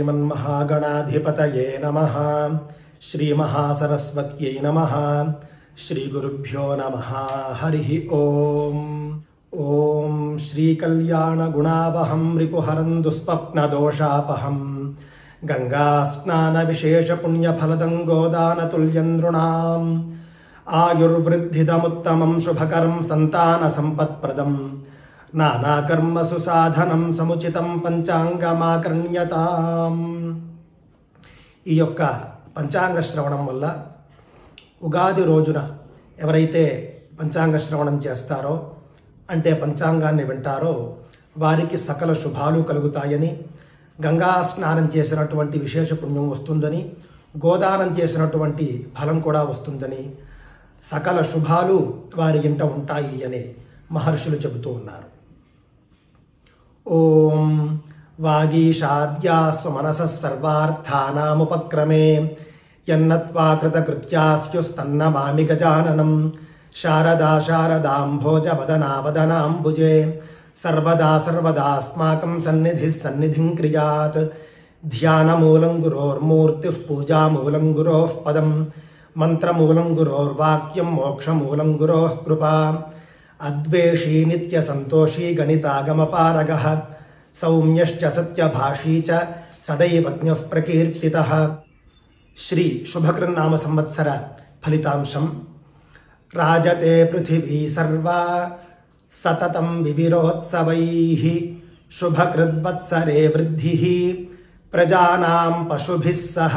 श्रीमन्महागणाधिपतये नमः। श्रीमहासरस्वत्यै नमः। श्रीगुरुभ्यो नमः। हरिः ओम्। ॐ श्रीकल्याणगुणावहं रिपुहरं दुःस्वप्नदोषापहं गङ्गास्नानविशेषपुण्यफलदं गोदानतुल्यं नृणाम् आयुर्वृद्धिदमुत्तमं शुभकरं संतानसम्पत्प्रदं नानाकर्मसु साधनं समुचितं పంచాంగమాకర్ణ్యతాం। ఈ యొక్క పంచాంగ శ్రవణం వల్ల ఉగాది రోజున ఎవరైతే పంచాంగ శ్రవణం చేస్తారో అంటే పంచాంగాన్ని వింటారో వారికి సకల శుభాలు కలుగుతాయని, గంగా స్నానం చేసినటువంటి విశేష పుణ్యం వస్తుందని, గోదానం చేసినటువంటి ఫలం కూడా వస్తుందని, సకల శుభాలు వారి ఇంట ఉంటాయి అని మహర్షులు చెబుతూ ఉన్నారు। ఓం వాగీషాద్యాస్వ మనసః సర్వార్థానాముపక్రమే యన్నత్వా కృతకృత్యాస్యుస్తన్నమామి గజాననం శారదా శారదాంభోజ వదనా వదనాంబుజే సర్వదా సర్వదాస్మాకం సన్నిధిః సన్నిధిం క్రియాత్ ధ్యానమూలం గురోర్మూర్తిః పూజామూలం గురోః పదం మంత్రమూలం గురోర్వాక్యం మోక్షమూలం గురోః కృపా అద్వేషీ నిత్య సంతోషీ గణితాగమపారగః సౌమ్యశ్చ సత్యభాషీ చ సదైవజ్ఞః ప్రకీర్తితః। శ్రీ శుభకృన్నామ సంవత్సర ఫలితాంశం। రాజతే పృథివీ సర్వా సతతం వివిరోత్సవైః శుభకృద్వత్సరే వృద్ధిః ప్రజానాం పశుభిః సహ।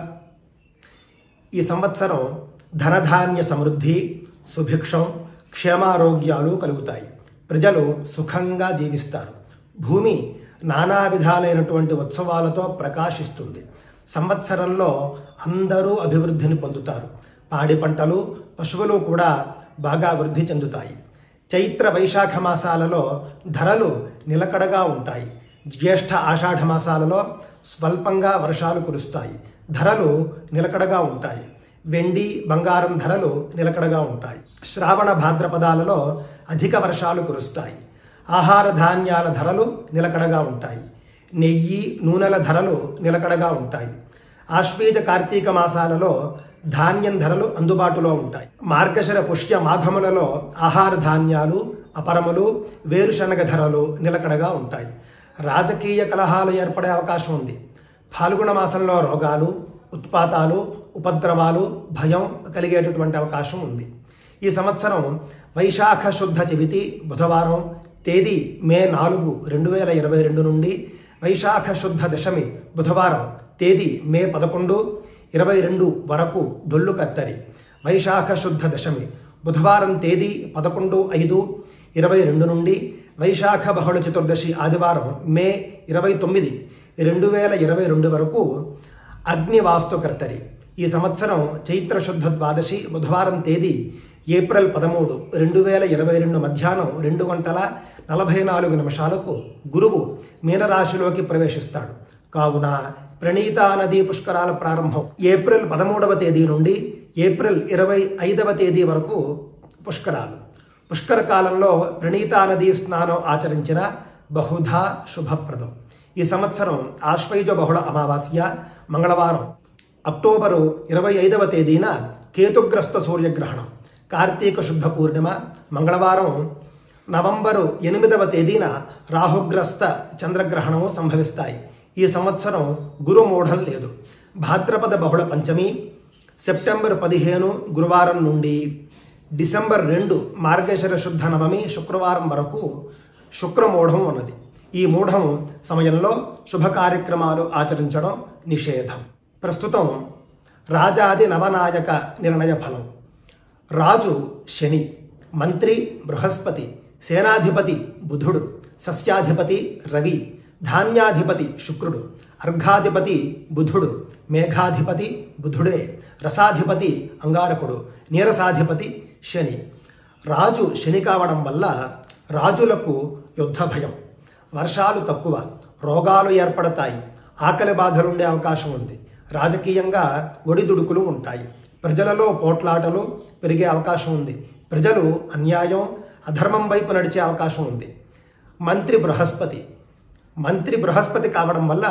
ఈ సంవత్సరం ధనధాన్య సమృద్ధి, సుభిక్షం, క్షేమారోగ్యాలు కలుగుతాయి। ప్రజలు సుఖంగా జీవిస్తారు। భూమి నానా విధాలైనటువంటి ఉత్సవాలతో ప్రకాశిస్తుంది। సంవత్సరంలో అందరూ అభివృద్ధిని పొందుతారు। పాడి పంటలు, పశువులు కూడా బాగా వృద్ధి చెందుతాయి। చైత్ర వైశాఖ మాసాలలో ధరలు నిలకడగా ఉంటాయి। జ్యేష్ఠ ఆషాఢ మాసాలలో స్వల్పంగా వర్షాలు కురుస్తాయి, ధరలు నిలకడగా ఉంటాయి। వెండి బంగారం ధరలు నిలకడగా ఉంటాయి। శ్రావణ భాద్రపదాలలో అధిక వర్షాలు కురుస్తాయి। ఆహార ధాన్యాల ధరలు నిలకడగా ఉంటాయి। నెయ్యి, నూనెల ధరలు నిలకడగా ఉంటాయి। ఆశ్వీజ కార్తీక మాసాలలో ధాన్యం ధరలు అందుబాటులో ఉంటాయి। మార్గశిర పుష్య మాఘములలో ఆహార ధాన్యాలు, అపరములు, వేరుశనగ ధరలు నిలకడగా ఉంటాయి। రాజకీయ కలహాలు ఏర్పడే అవకాశం ఉంది। ఫాల్గుణ మాసంలో రోగాలు, ఉత్పాతాలు, ఉపద్రవాలు, భయం కలిగేటటువంటి అవకాశం ఉంది। ఈ సంవత్సరం వైశాఖ శుద్ధ చవితి బుధవారం తేదీ మే 4, 2022 నుండి వైశాఖ శుద్ధ దశమి బుధవారం తేదీ మే 11, 22 వరకు డొల్లు కత్తరి। వైశాఖ శుద్ధ దశమి బుధవారం తేదీ 11/5/22 నుండి వైశాఖ బహుళ చతుర్దశి ఆదివారం మే 29, 2022 వరకు అగ్నివాస్తు కర్తరి। ఈ సంవత్సరం చైత్ర శుద్ధ ద్వాదశి బుధవారం తేదీ ఏప్రిల్ 13, 2022 మధ్యాహ్నం 2:44 గురువు మీనరాశిలోకి ప్రవేశిస్తాడు। కావున ప్రణీతా నదీ పుష్కరాల ప్రారంభం ఏప్రిల్ 13వ తేదీ నుండి ఏప్రిల్ 25వ తేదీ వరకు పుష్కరాలు। పుష్కర కాలంలో ప్రణీతా నదీ స్నానం ఆచరించిన బహుధా శుభప్రదం। ఈ సంవత్సరం ఆశ్వయుజ బహుళ అమావాస్య మంగళవారం అక్టోబరు 25వ తేదీన కేతుగ్రస్త సూర్యగ్రహణం, కార్తీక శుద్ధ పూర్ణిమ మంగళవారం నవంబరు 8వ తేదీన రాహుగ్రస్త చంద్రగ్రహణము సంభవిస్తాయి। ఈ సంవత్సరం గురుమూఢం లేదు। భాద్రపద బహుళ పంచమి సెప్టెంబర్ 15 గురువారం నుండి డిసెంబర్ 2 మార్గశిర శుద్ధ నవమి శుక్రవారం వరకు శుక్రమూఢం ఉన్నది। ఈ మూఢం సమయంలో శుభ కార్యక్రమాలు ఆచరించడం నిషేధం। ప్రస్తుతం రాజాది నవనాయక నిర్ణయ ఫలం। రాజు శని, మంత్రి బృహస్పతి, సేనాధిపతి బుధుడు, సస్యాధిపతి రవి, ధాన్యాధిపతి శుక్రుడు, అర్ఘాధిపతి బుధుడు, మేఘాధిపతి బుధుడే, రసాధిపతి అంగారకుడు, నీరసాధిపతి శని। రాజు శని కావడం వల్ల రాజులకు యుద్ధ భయం, వర్షాలు తక్కువ, రోగాలు ఏర్పడతాయి, ఆకలి బాధలుండే అవకాశం ఉంది। రాజకీయంగా ఒడిదుడుకులు ఉంటాయి। ప్రజలలో పోట్లాటలు పెరిగే అవకాశం ఉంది। ప్రజలు అన్యాయం, అధర్మం వైపు నడిచే అవకాశం ఉంది। మంత్రి బృహస్పతి కావడం వల్ల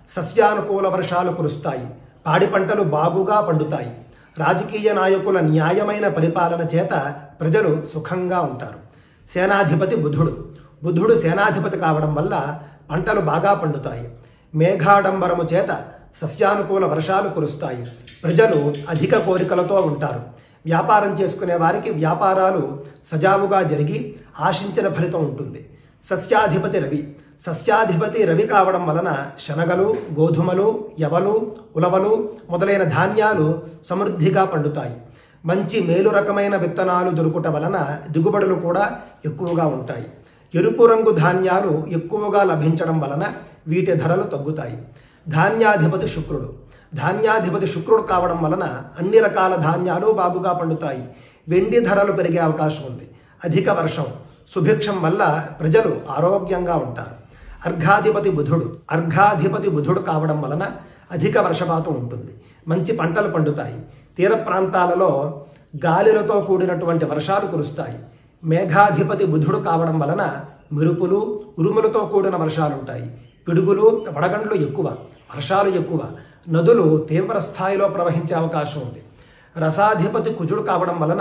సస్యానుకూల వర్షాలు కురుస్తాయి, పాడి పంటలు బాగుగా పండుతాయి. రాజకీయ నాయకుల న్యాయమైన పరిపాలన చేత ప్రజలు సుఖంగా ఉంటారు. సేనాధిపతి బుధుడు. బుధుడు సేనాధిపతి కావడం వల్ల పంటలు బాగా పండుతాయి. మేఘాడంబరము చేత సస్యానుకూల వర్షాలు కురుస్తాయి. ప్రజలు అధిక కోరికలతో ఉంటారు. వ్యాపారం చేసుకునే వారికి వ్యాపారాలు సజావుగా జరిగి ఆశించిన ఫలితం ఉంటుంది. సస్యాధిపతి రవి. సస్యాధిపతి రవి కావడం వలన శనగలు, గోధుమలు, యవలు, ఉలవలు మొదలైన ధాన్యాలు సమృద్ధిగా పండుతాయి. మంచి మేలు రకమైన విత్తనాలు దొరుకుట వలన దిగుబడులు కూడా ఎక్కువగా ఉంటాయి. ఎరుపు రంగు ధాన్యాలు ఎక్కువగా లభించడం వలన వీటి ధరలు తగ్గుతాయి. ధాన్యాధిపతి శుక్రుడు. ధాన్యాధిపతి శుక్రుడు కావడం వలన అన్ని రకాల ధాన్యాలు బాగుగా పండుతాయి. వెండి ధరలు పెరిగే అవకాశం ఉంది. అధిక వర్షం, సుభిక్షం వల్ల ప్రజలు ఆరోగ్యంగా ఉంటారు. అర్ఘాధిపతి బుధుడు. అర్ఘాధిపతి బుధుడు కావడం వలన అధిక వర్షపాతం ఉంటుంది. మంచి పంటలు పండుతాయి. తీర ప్రాంతాలలో గాలులతో కూడినటువంటి వర్షాలు కురుస్తాయి. మేఘాధిపతి బుధుడు కావడం వలన మెరుపులు, ఉరుములతో కూడిన వర్షాలుంటాయి. పిడుగులు, వడగండ్లు ఎక్కువ, వర్షాలు ఎక్కువ. నదులు తీవ్ర స్థాయిలో ప్రవహించే అవకాశం ఉంది. రసాధిపతి కుజుడు కావడం వలన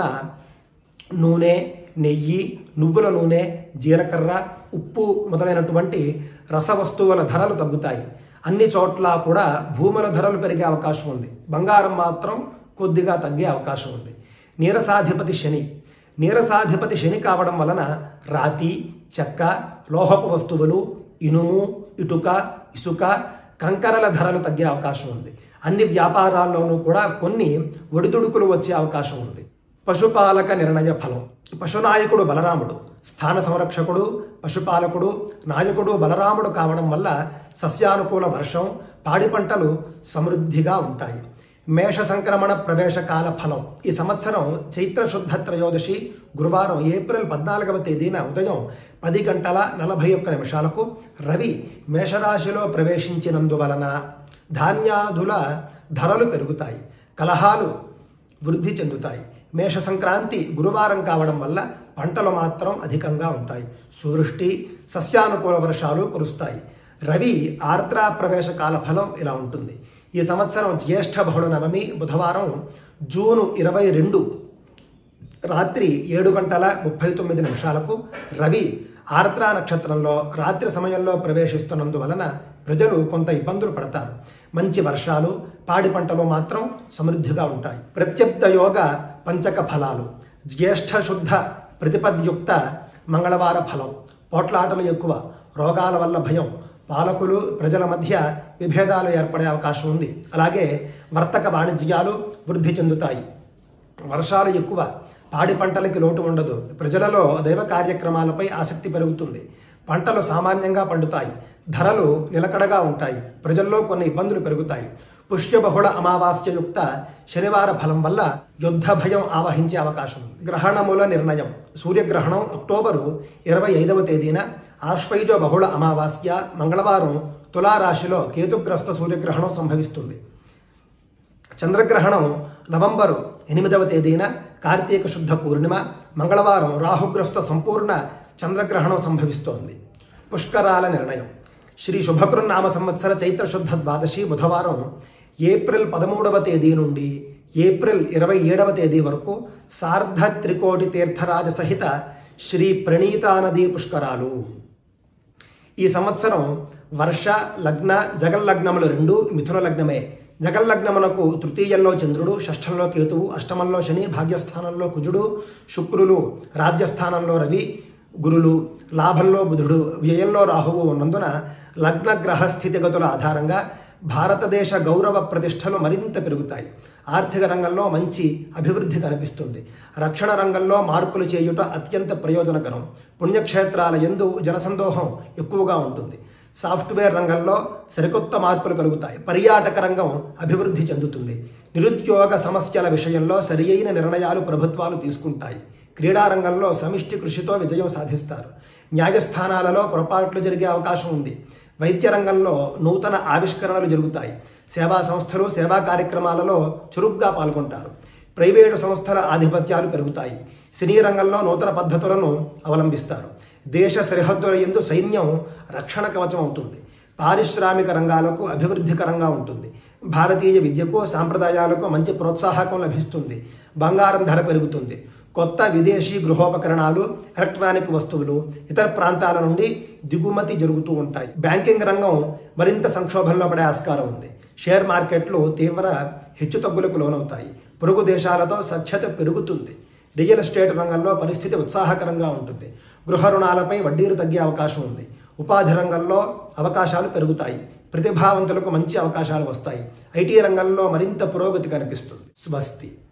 నూనె, నెయ్యి, నువ్వుల నూనె, జీలకర్ర, ఉప్పు మొదలైనటువంటి రసవస్తువుల ధరలు తగ్గుతాయి. అన్ని చోట్ల కూడా భూముల ధరలు పెరిగే అవకాశం ఉంది. బంగారం మాత్రం కొద్దిగా తగ్గే అవకాశం ఉంది. నీరసాధిపతి శని. నీరసాధిపతి శని కావడం వలన రాతి, చెక్క, లోహపు వస్తువులు, ఇనుము, ఇటుక, ఇసుక, కంకరల ధరలు తగ్గే అవకాశం ఉంది. అన్ని వ్యాపారాల్లోనూ కూడా కొన్ని ఒడిదుడుకులు వచ్చే అవకాశం ఉంది. పశుపాలక నిర్ణయ ఫలం. పశునాయకుడు బలరాముడు. స్థాన సంరక్షకుడు, పశుపాలకుడు, నాయకుడు బలరాముడు కావడం వల్ల సస్యానుకూల వర్షం, పాడి పంటలు సమృద్ధిగా ఉంటాయి. మేష సంక్రమణ ప్రవేశ కాల ఫలం. ఈ సంవత్సరం చైత్ర శుద్ధ త్రయోదశి గురువారం ఏప్రిల్ 14వ తేదీన ఉదయం 10:41 రవి మేషరాశిలో ప్రవేశించినందువలన ధాన్యాదుల ధరలు పెరుగుతాయి, కలహాలు వృద్ధి చెందుతాయి. మేష సంక్రాంతి గురువారం కావడం వల్ల పంటలు మాత్రం అధికంగా ఉంటాయి. సూవృష్టి, సస్యానుకూల వర్షాలు కురుస్తాయి. రవి ఆర్ద్ర ప్రవేశ కాల ఫలం ఇలా ఉంటుంది. ఈ సంవత్సరం జ్యేష్ఠ బహుళ నవమి బుధవారం జూన్ 22 రాత్రి 7:39 రవి ఆర్ద్ర నక్షత్రంలో రాత్రి సమయంలో ప్రవేశిస్తున్నందువలన ప్రజలు కొంత ఇబ్బందులు పడతారు. మంచి వర్షాలు, పాడి పంటలు మాత్రం సమృద్ధిగా ఉంటాయి. ప్రత్యబ్ద యోగ పంచక ఫలాలు. జ్యేష్ఠ శుద్ధ ప్రతిపద్యుక్త మంగళవార ఫలం. పోట్లాటలు ఎక్కువ, రోగాల వల్ల భయం, పాలకులు ప్రజల మధ్య విభేదాలు ఏర్పడే అవకాశం ఉంది. అలాగే వర్తక వాణిజ్యాలు వృద్ధి చెందుతాయి. వర్షాలు ఎక్కువ, పాడి పంటలకి లోటు ఉండదు. ప్రజలలో దైవ కార్యక్రమాలపై ఆసక్తి పెరుగుతుంది. పంటలు సామాన్యంగా పండుతాయి. ధరలు నిలకడగా ఉంటాయి. ప్రజల్లో కొన్ని ఇబ్బందులు పెరుగుతాయి. పుష్యబహుళ అమావాస్యయుక్త శనివార ఫలం వల్ల యుద్ధ భయం ఆవహించే అవకాశం. గ్రహణముల నిర్ణయం. సూర్యగ్రహణం అక్టోబరు 25వ తేదీన, ఆశ్వయుజ బహుళ అమావాస్య మంగళవారం తులారాశిలో కేతుగ్రస్త సూర్యగ్రహణం సంభవిస్తుంది. చంద్రగ్రహణం నవంబరు 8వ తేదీన, కార్తీక శుద్ధ పూర్ణిమ మంగళవారం రాహుగ్రస్త సంపూర్ణ చంద్రగ్రహణం సంభవిస్తోంది. పుష్కరాల నిర్ణయం. శ్రీ శుభకృన్నామ సంవత్సర చైత్ర శుద్ధ ద్వాదశి బుధవారం ఏప్రిల్ 13వ తేదీ నుండి ఏప్రిల్ 27వ తేదీ వరకు సార్ధ త్రికోటి తీర్థరాజ సహిత శ్రీ ప్రణీతా నదీ పుష్కరాలు. ఈ సంవత్సరం వర్ష, లగ్న, జగల్లగ్నములు రెండు మిథున లగ్నమే. జగల్లగ్నమునకు తృతీయంలో చంద్రుడు, షష్ఠంలో కేతువు, అష్టమంలో శని, భాగ్యస్థానంలో కుజుడు, శుక్రులు, రాజ్యస్థానంలో రవి, గురులు, లాభంలో బుధుడు, వ్యయంలో రాహువు ఉన్నందున లగ్న గ్రహ స్థితిగతుల ఆధారంగా భారతదేశ గౌరవ ప్రతిష్టలు మరింత పెరుగుతాయి. ఆర్థిక రంగంలో మంచి అభివృద్ధి కనిపిస్తుంది. రక్షణ రంగంలో మార్పులు చేయుట అత్యంత ప్రయోజనకరం. పుణ్యక్షేత్రాల యందు జనసందోహం ఎక్కువగా ఉంటుంది. సాఫ్ట్వేర్ రంగంలో సరికొత్త మార్పులు కలుగుతాయి. పర్యాటక రంగం అభివృద్ధి చెందుతుంది. నిరుద్యోగ సమస్యల విషయంలో సరియైన నిర్ణయాలు ప్రభుత్వాలు తీసుకుంటాయి. క్రీడారంగంలో సమిష్టి కృషితో విజయం సాధిస్తారు. న్యాయస్థానాలలో పొరపాట్లు జరిగే అవకాశం ఉంది. వైద్య రంగంలో నూతన ఆవిష్కరణలు జరుగుతాయి. సేవా సంస్థలు సేవా కార్యక్రమాలలో చురుగ్గా పాల్గొంటారు. ప్రైవేటు సంస్థల ఆధిపత్యాలు పెరుగుతాయి. సినీ రంగంలో నూతన పద్ధతులను అవలంబిస్తారు. దేశ సరిహద్దుల యందు సైన్యం రక్షణ కవచం అవుతుంది. పారిశ్రామిక రంగాలకు అభివృద్ధికరంగా ఉంటుంది. భారతీయ విద్యకు సాంప్రదాయాలకు మంచి ప్రోత్సాహకం లభిస్తుంది. బంగారం ధర పెరుగుతుంది. కొత్త విదేశీ గృహోపకరణాలు, ఎలక్ట్రానిక్ వస్తువులు ఇతర ప్రాంతాల నుండి దిగుమతి జరుగుతూ ఉంటాయి. బ్యాంకింగ్ రంగం మరింత సంక్షోభంలో పడే ఆస్కారం ఉంది. షేర్ మార్కెట్లు తీవ్ర హెచ్చుతగ్గులకు లోనవుతాయి. పొరుగు దేశాలతో సఖ్యత పెరుగుతుంది. రియల్ ఎస్టేట్ రంగంలో పరిస్థితి ఉత్సాహకరంగా ఉంటుంది. గృహ రుణాలపై వడ్డీలు తగ్గే అవకాశం ఉంది. ఉపాధి రంగంలో అవకాశాలు పెరుగుతాయి. ప్రతిభావంతులకు మంచి అవకాశాలు వస్తాయి. ఐటీ రంగంలో మరింత పురోగతి కనిపిస్తుంది. స్వస్తి.